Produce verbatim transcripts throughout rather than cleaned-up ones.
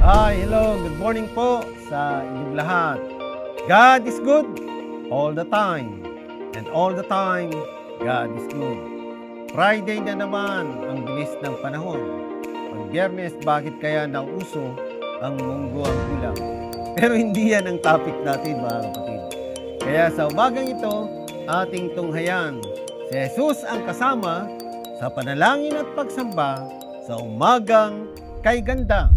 Hi, hello, good morning po sa inyong lahat. God is good all the time. And all the time, God is good. Friday na naman, ang bilis ng panahon. Pag Biyernes, bakit kaya nauso ang munggo ang ulam? Pero hindi yan ang topic natin, mga kapatid. Kaya sa umagang ito, ating tunghayan, si Jesus ang kasama sa panalangin at pagsamba sa umagang kay ganda.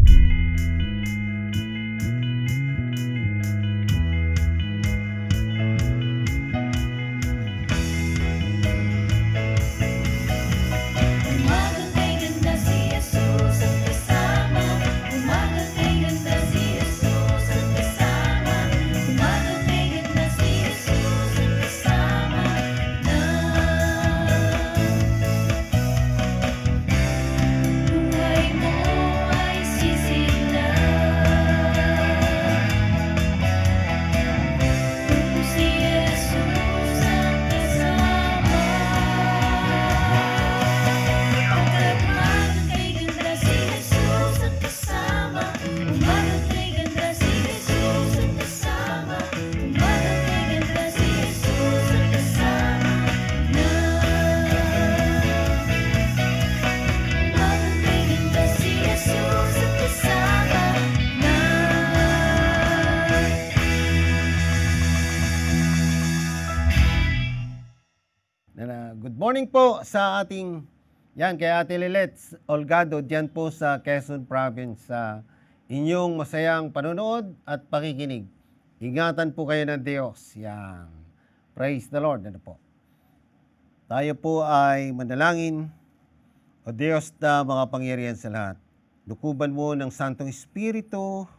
Good morning po sa ating, yan, kay Ate Lilet Olgado, diyan po sa Quezon Province, sa inyong masayang panonood at pakikinig. Ingatan po kayo ng Diyos. Yan. Praise the Lord. Ano po? Tayo po ay manalangin. O Diyos na makapangyarihan sa lahat, lukuban mo ng Santong Espiritu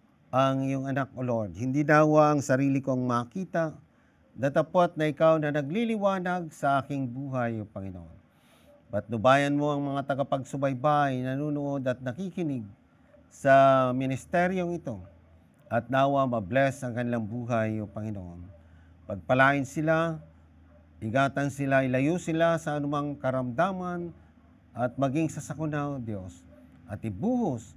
ang iyong anak, O Lord. Hindi nawa ang sarili kong makita, datapot na ikaw na nagliliwanag sa aking buhay, O Panginoon. Patnubayan mo ang mga tagapagsubaybay, nanunood at nakikinig sa ministeryong ito. At nawa mabless ang kanilang buhay, O Panginoon. Pagpalain sila, igatan sila, ilayo sila sa anumang karamdaman at maging sa sakuna, O Diyos. At ibuhos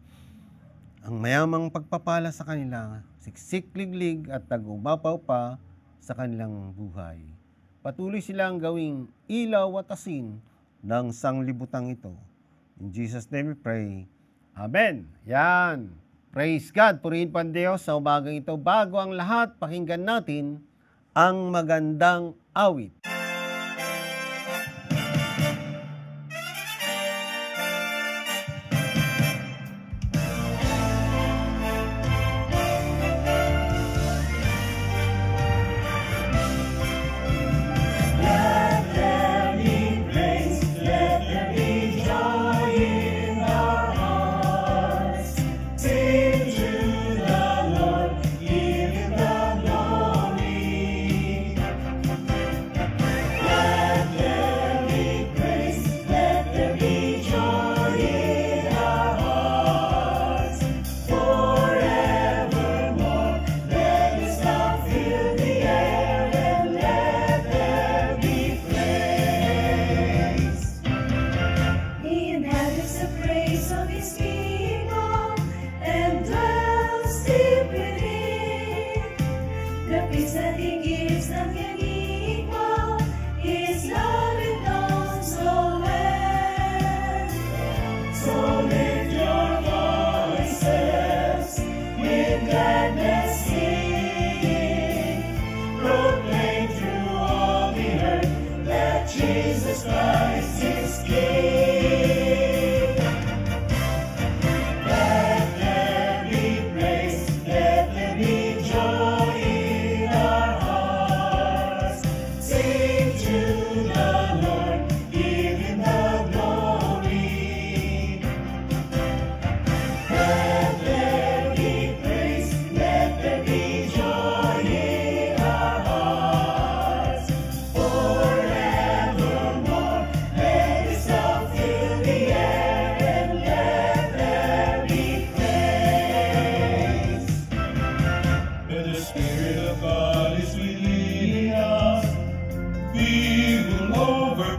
ang mayamang pagpapala sa kanila, siksik, liglig at tagumapaw pa sa kanilang buhay. Patuloy silang gawing ilaw at asin ng sanglibutang ito. In Jesus' name we pray. Amen. Yan. Praise God. Purihin pa ang Diyos sa umagang ito. Bago ang lahat, pakinggan natin ang magandang awit.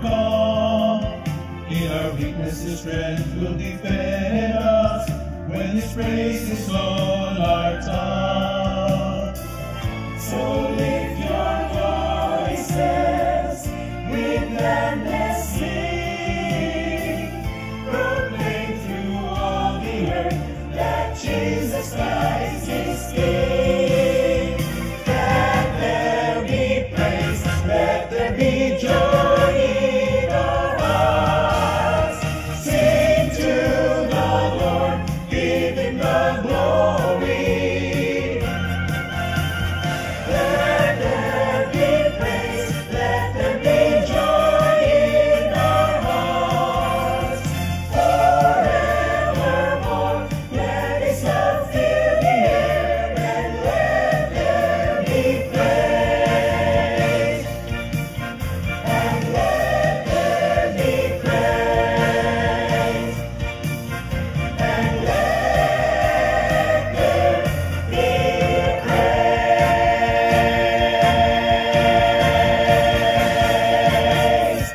His strength will defend us when His praise is on our tongue. So lift your voices with gladness sing, proclaim through all the earth that Jesus Christ is King. Let there be praise, let there be joy in our hearts. Sing to the Lord, give Him the glory. Let there be praise, let there be joy in our hearts. Forevermore, let His love fill the air, and let there be praise, and let there be praise, and let there be praise.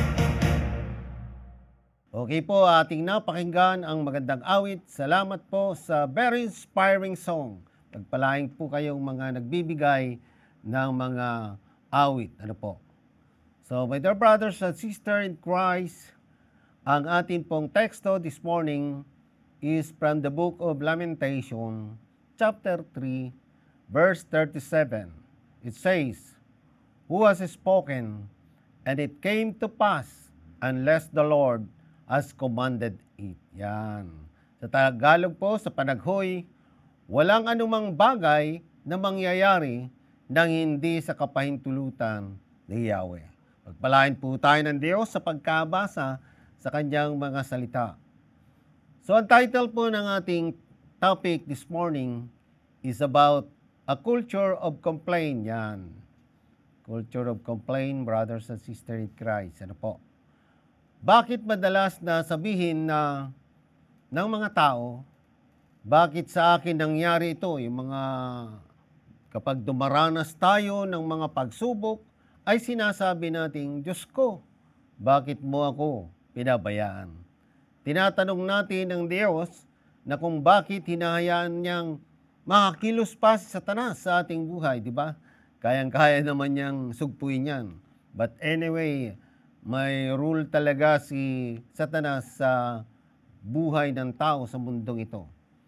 Okay po, ating napakinggan ang magandang awit. Salamat po sa very inspiring song. Pagpalaing po kayong mga nagbibigay ng mga awit. Ano po? So, my dear brothers and sisters in Christ, ang ating pong teksto this morning is from the book of Lamentation, chapter three, verse thirty-seven. It says, "Who has spoken, and it came to pass, unless the Lord has commanded it." Yan. Sa Tagalog po, sa panaghoy, walang anumang bagay na mangyayari nang hindi sa kapahintulutan ni Yahweh. Pagpalain po tayo ng Diyos sa pagkabasa sa kanyang mga salita. So, ang title po ng ating topic this morning is about a culture of complaint. Yan. Culture of complaint, brothers and sisters in Christ. Ano po? Bakit madalas na sabihin na ng mga tao, bakit sa akin nangyari ito? Yung mga kapag dumaranas tayo ng mga pagsubok, ay sinasabi nating, Diyos ko, bakit mo ako pinabayaan? Tinatanong natin ng Diyos na kung bakit hinahayaan niyang makakilos pa si Satanas sa ating buhay, di ba? Kayang-kaya naman niyang sugpuin yan. But anyway, may rule talaga si Satanas sa buhay ng tao sa mundong ito.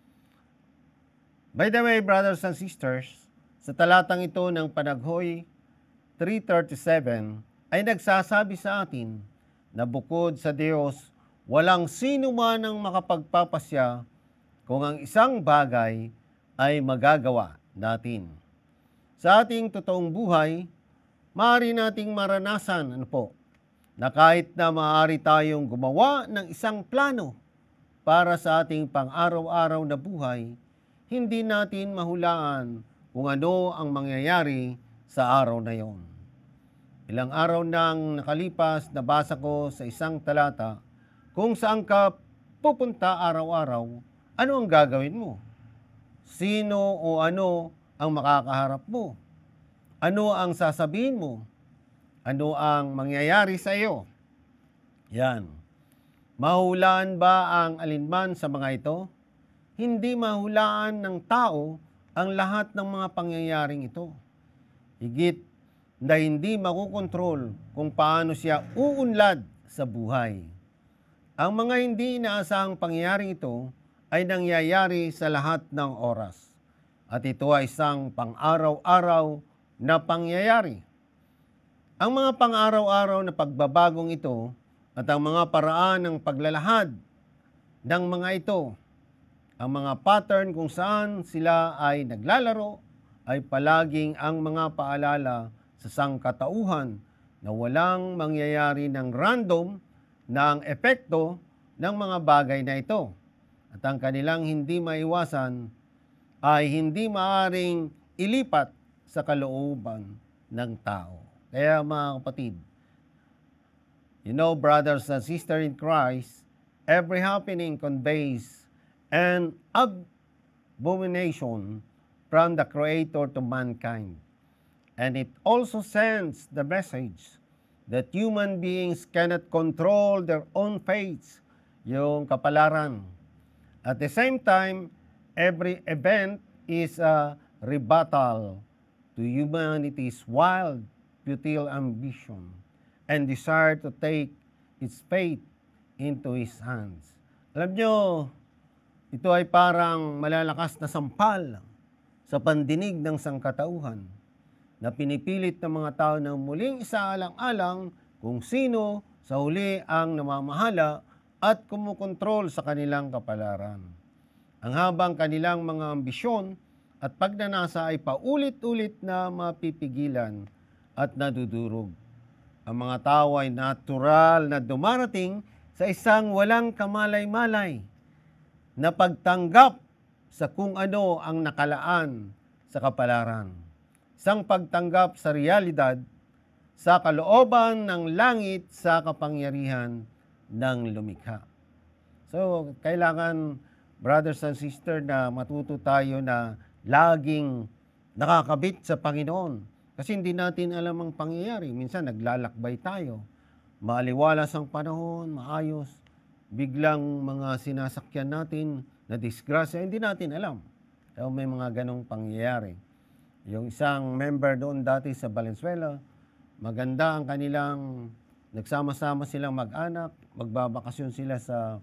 By the way, brothers and sisters, sa talatang ito ng Panaghoy three thirty-seven ay nagsasabi sa atin na bukod sa Diyos, walang sino man ang makapagpapasya kung ang isang bagay ay magagawa natin. Sa ating totoong buhay, maaari nating maranasan, ano po, na kahit na maaari tayong gumawa ng isang plano para sa ating pang-araw-araw na buhay, hindi natin mahulaan kung ano ang mangyayari sa araw na yon. Ilang araw nang nakalipas, nabasa ko sa isang talata kung saan ka pupunta araw-araw, ano ang gagawin mo? Sino o ano ang makakaharap mo? Ano ang sasabihin mo? Ano ang mangyayari sa iyo? Yan. Mahulaan ba ang alinman sa mga ito? Hindi mahulaan ng tao ang lahat ng mga pangyayaring ito. Higit na hindi makukontrol kung paano siya uunlad sa buhay. Ang mga hindi inaasahang pangyayaring ito ay nangyayari sa lahat ng oras. At ito ay isang pang-araw-araw na pangyayari. Ang mga pang-araw-araw na pagbabagong ito at ang mga paraan ng paglalahad ng mga ito, ang mga pattern kung saan sila ay naglalaro, ay palaging ang mga paalala sa sangkatauhan na walang mangyayari ng random na ang epekto ng mga bagay na ito. At ang kanilang hindi maiwasan ay hindi maaring ilipat sa kalooban ng tao. Kaya mga kapatid, you know, brothers and sisters in Christ, every happening conveys an abomination from the Creator to mankind. And it also sends the message that human beings cannot control their own fates, yung kapalaran. At the same time, every event is a rebuttal to humanity's wild, futile ambition and desire to take its fate into His hands. Alam nyo, ito ay parang malalakas na sampal sa pandinig ng sangkatauhan na pinipilit ng mga tao na muling isaalang-alang kung sino sa huli ang namamahala at kumukontrol sa kanilang kapalaran. Ang habang kanilang mga ambisyon at pagnanasa ay paulit-ulit na mapipigilan at nadudurog. Ang mga tao ay natural na dumarating sa isang walang kamalay-malay na pagtanggap sa kung ano ang nakalaan sa kapalaran. Isang pagtanggap sa realidad, sa kalooban ng langit sa kapangyarihan ng lumikha. So, kailangan, brothers and sisters, na matuto tayo na laging nakakabit sa Panginoon. Kasi hindi natin alam ang pangyayari. Minsan, naglalakbay tayo. Maaliwalas ang panahon, maayos. Biglang mga sinasakyan natin na disgrasya, hindi natin alam. So, may mga ganong pangyayari. Yung isang member doon dati sa Valenzuela, maganda ang kanilang, nagsama-sama silang mag-anak, magbabakasyon sila sa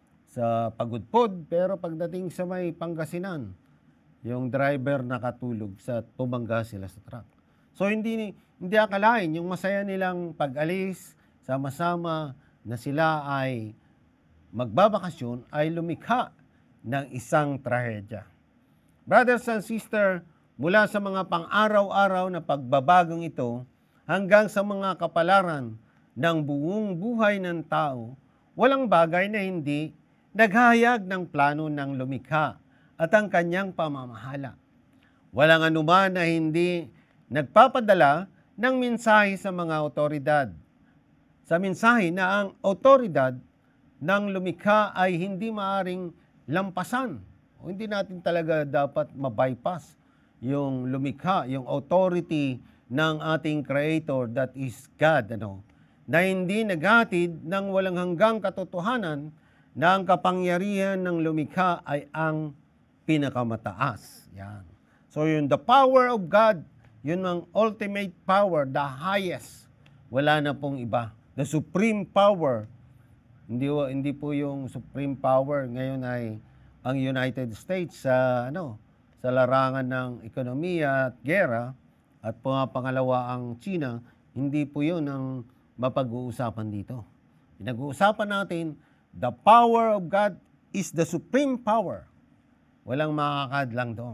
sa Pagudpod, pero pagdating sa may Pangasinan, yung driver nakatulog sa tumangga sila sa truck. So hindi hindi akalain yung masaya nilang pag-alis, sama-sama na sila ay magbabakasyon ay lumikha ng isang trahedya. Brothers and sisters, mula sa mga pang-araw-araw na pagbabagong ito hanggang sa mga kapalaran ng buong buhay ng tao, walang bagay na hindi naghahayag ng plano ng lumikha at ang kanyang pamamahala. Walang anuman na hindi nagpapadala ng mensahe sa mga otoridad. Sa mensahe na ang otoridad ng lumikha ay hindi maaring lampasan o hindi natin talaga dapat mabypass yung lumikha, yung authority ng ating Creator, that is God, ano, na hindi naghatid ng walang hanggang katotohanan na ang kapangyarihan ng lumikha ay ang pinakamataas. Yan. So yun, the power of God, yun ang ultimate power, the highest. Wala na pong iba. The supreme power, hindi, hindi po yung supreme power ngayon ay ang United States sa ano, sa larangan ng ekonomiya at gera, at pangalawa ang China, hindi po yun ang mapag-uusapan dito. Pinag-uusapan natin, the power of God is the supreme power. Walang makakadlang doon.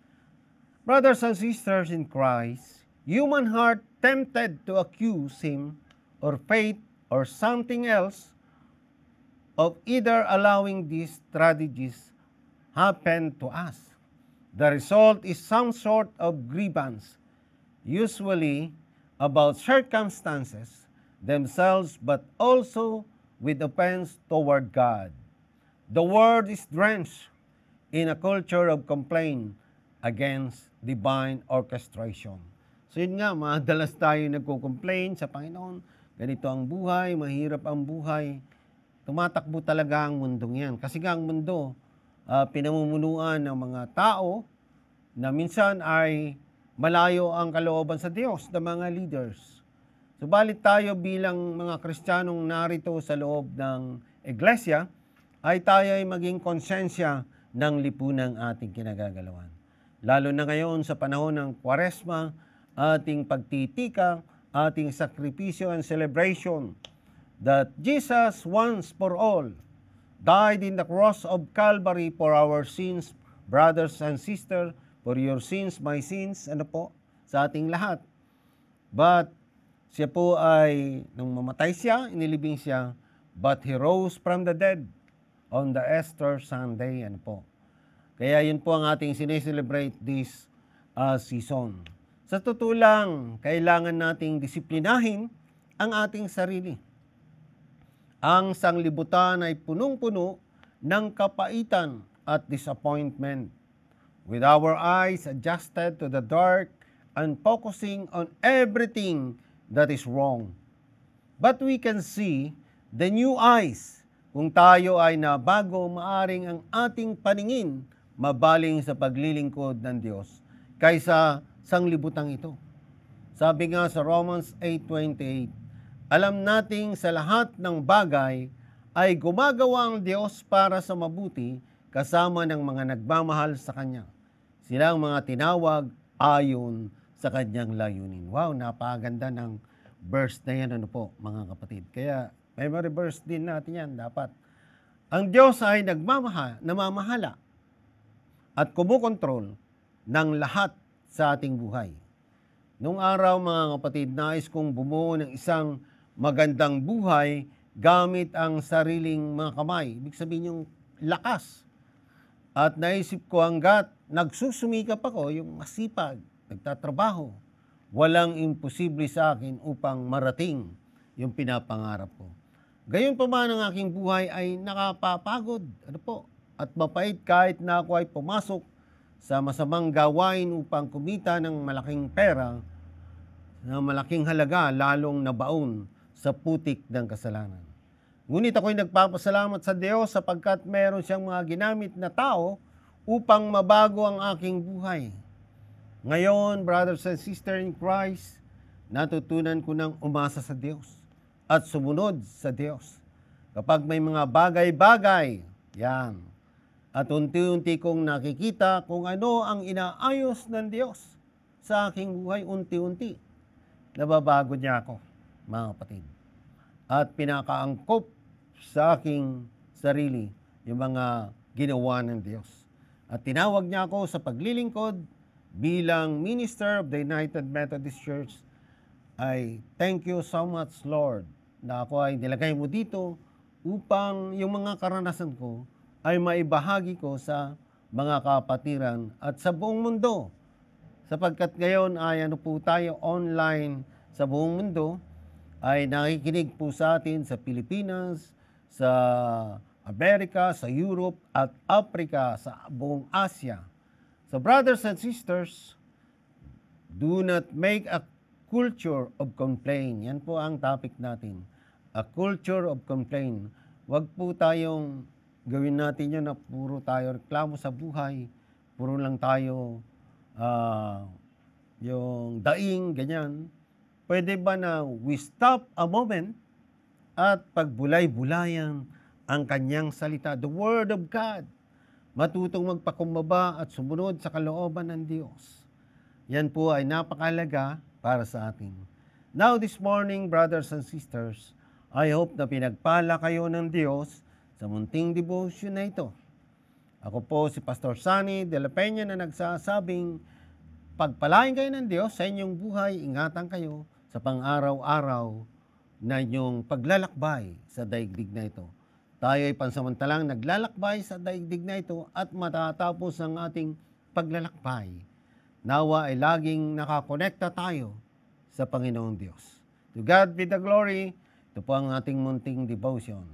Brothers and sisters in Christ, human heart tempted to accuse Him or faith or something else of either allowing these tragedies happen to us. The result is some sort of grievance, usually about circumstances themselves, but also with offense toward God. The world is drenched in a culture of complaint against divine orchestration. So yun nga, madalas tayo nagko-complain sa Panginoon, ganito ang buhay, mahirap ang buhay. Tumatakbo talaga ang mundong yan. Kasi nga ang mundo, uh, pinamumunuan ng mga tao na minsan ay malayo ang kalooban sa Diyos ng mga leaders. Subalit tayo bilang mga Kristiyanong narito sa loob ng iglesia, ay tayo ay maging konsensya ng lipunang ating kinagagalawan. Lalo na ngayon sa panahon ng Kwaresma, ating pagtitika, ating sakripisyo and celebration that Jesus once for all died in the cross of Calvary for our sins, brothers and sisters, for your sins, my sins, ano po, sa ating lahat. But siya po ay, nung mamatay siya, inilibing siya, but He rose from the dead on the Easter Sunday, ano po. Kaya yun po ang ating sineselebrate this uh, season. Sa totoo lang, kailangan nating disiplinahin ang ating sarili. Ang sanglibutan ay punong-puno ng kapaitan at disappointment. With our eyes adjusted to the dark and focusing on everything that is wrong. But we can see the new eyes Kung tayo ay nabago, maaring ang ating paningin mabaling sa paglilingkod ng Diyos kaysa sanglibutang ito. Sabi nga sa Romans eight twenty-eight, alam nating sa lahat ng bagay ay gumagawa ang Diyos para sa mabuti kasama ng mga nagmamahal sa Kanya. Silang mga tinawag ayon sa Kanyang layunin. Wow, napakaganda ng verse na yan, ano po, mga kapatid. Kaya memory verse din natin yan, dapat. Ang Diyos ay nagmamahal, namamahala at kumukontrol ng lahat sa ating buhay. Nung araw, mga kapatid, nais kong bumuo ng isang magandang buhay gamit ang sariling mga kamay. Ibig sabihin yung lakas. At naisip ko hanggat nagsusumikap ako, yung masipag, nagtatrabaho, walang imposible sa akin upang marating yung pinapangarap ko. Gayon pa man ang aking buhay ay nakapapagod, ano po, at mapait kahit na ako ay pumasok sa masamang gawain upang kumita ng malaking pera, na malaking halaga, lalong nabaon sa putik ng kasalanan. Ngunit ako'y nagpapasalamat sa Diyos sapagkat meron siyang mga ginamit na tao upang mabago ang aking buhay. Ngayon, brothers and sisters in Christ, natutunan ko ng umasa sa Diyos at sumunod sa Diyos. Kapag may mga bagay-bagay, yan, at unti-unti kong nakikita kung ano ang inaayos ng Diyos sa aking buhay, unti-unti, nababago niya ako, mga kapatid. At pinakaangkop sa aking sarili yung mga ginawa ng Diyos. At tinawag niya ako sa paglilingkod bilang minister of the United Methodist Church. Ay thank you so much, Lord, na ako ay nilagay mo dito upang yung mga karanasan ko ay maibahagi ko sa mga kapatiran at sa buong mundo. Sapagkat ngayon ay ano po tayo online sa buong mundo, ay nakikinig po sa atin sa Pilipinas, sa Amerika, sa Europe at Africa, sa buong Asia. So brothers and sisters, do not make a culture of complaint. Yan po ang topic natin. A culture of complaint. Huwag po tayong gawin natin yun na puro tayo reklamo sa buhay, puro lang tayo uh, yung daing, ganyan. Pwede ba na we stop a moment at pagbulay-bulayan ang kanyang salita, the Word of God, matutong magpakumbaba at sumunod sa kalooban ng Diyos. Yan po ay napakahalaga para sa atin. Now this morning, brothers and sisters, I hope na pinagpala kayo ng Diyos sa munting devotion na ito. Ako po si Pastor Sunny de la Peña na nagsasabing, pagpalain kayo ng Diyos sa inyong buhay, ingatan kayo sa pang-araw-araw na inyong paglalakbay sa daigdig na ito. Tayo ay pansamantalang naglalakbay sa daigdig na ito at matatapos ang ating paglalakbay. Nawa ay laging nakakonekta tayo sa Panginoong Diyos. To God be the glory. Ito po ang ating munting devotion.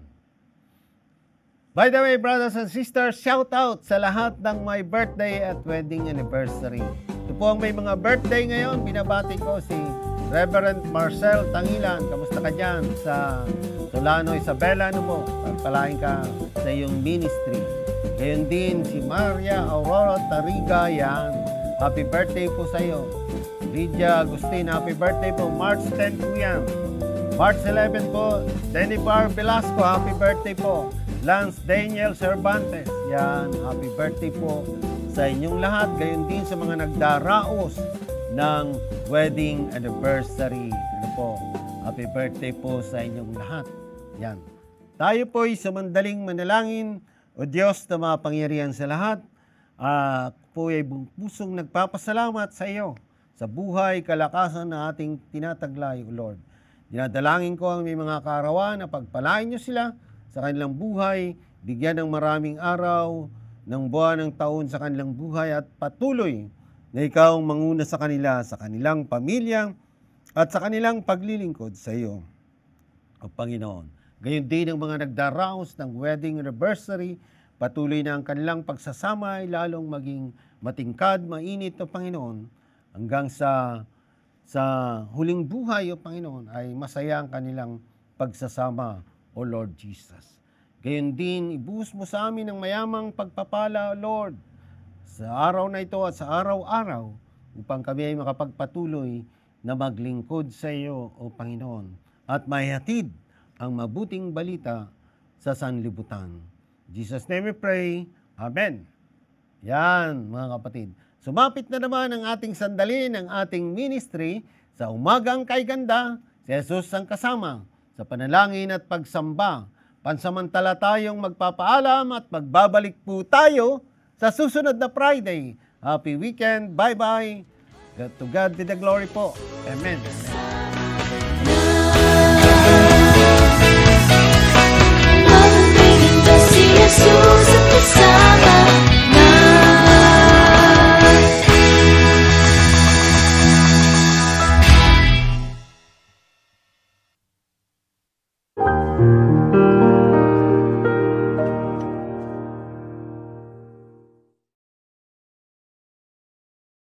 By the way, brothers and sisters, shout out sa lahat ng my birthday at wedding anniversary. Ito po ang may mga birthday ngayon. Binabati ko si Reverend Marcel Tangilan. Kamusta ka dyan sa Solano, Isabela? Ano mo? Pagpalain ka sa iyong ministry. Gayon din si Maria Aurora Tariga. Yan. Happy birthday po sa iyo. Lydia Agustin, happy birthday po. March tenth po yan. March eleventh po, Denibar Velasco, happy birthday po. Lance Daniel Cervantes, yan, happy birthday po sa inyong lahat. Gayon din sa mga nagdaraos ng wedding anniversary. Ano po, happy birthday po sa inyong lahat. Yan. Tayo po ay sa mandaling manalangin. O Diyos na mapangyarihan sa lahat, uh, po ay buong pusong nagpapasalamat sa iyo sa buhay, kalakasan na ating tinataglay, O Lord. Dinadalangin ko ang may mga kaarawan na pagpalain niyo sila sa kanilang buhay, bigyan ng maraming araw, ng buwan ng taon sa kanilang buhay at patuloy na ikaw ang manguna sa kanila, sa kanilang pamilya at sa kanilang paglilingkod sa iyo, O Panginoon. Gayon din ang mga nagdaraos ng wedding anniversary, patuloy na ang kanilang pagsasama ay lalong maging matingkad, mainit, O Panginoon, hanggang sa sa huling buhay, O Panginoon, ay masaya ang kanilang pagsasama, O Lord Jesus. Gayon din, ibuhos mo sa amin ang mayamang pagpapala, Lord, sa araw na ito at sa araw-araw, upang kami ay makapagpatuloy na maglingkod sa iyo, O Panginoon, at maihatid ang mabuting balita sa sanlibutan. In Jesus' name we pray. Amen. Yan, mga kapatid. Sumapit na naman ang ating sandali ng ating ministry sa umagang kay ganda, si Jesus ang kasama sa panalangin at pagsamba. Pansamantala tayong magpapaalam at magbabalik po tayo sa susunod na Friday. Happy weekend. Bye-bye. God to God be the glory po. Amen. Amen.